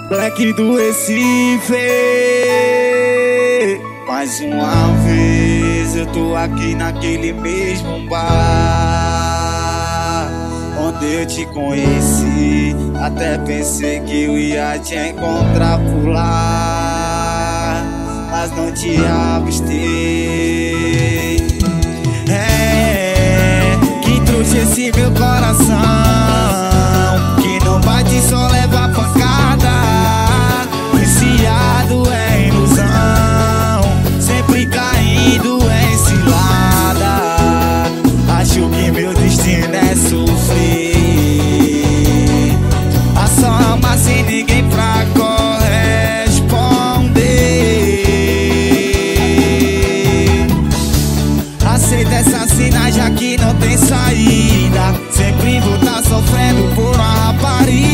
Black do Recife. Mais uma vez eu tô aqui naquele mesmo bar onde eu te conheci. Até pensei que eu ia te encontrar por lá, mas não te avistei. Que trouxe esse meu coração, que não bate, só leva pancada. Viciado em ilusão, sempre caindo em cilada. Acho que meu destino é sofrer, a só ama sem ninguém pra corresponder. Aceita essa cena já que não tem saída, sempre vou tá sofrendo por uma rapariga.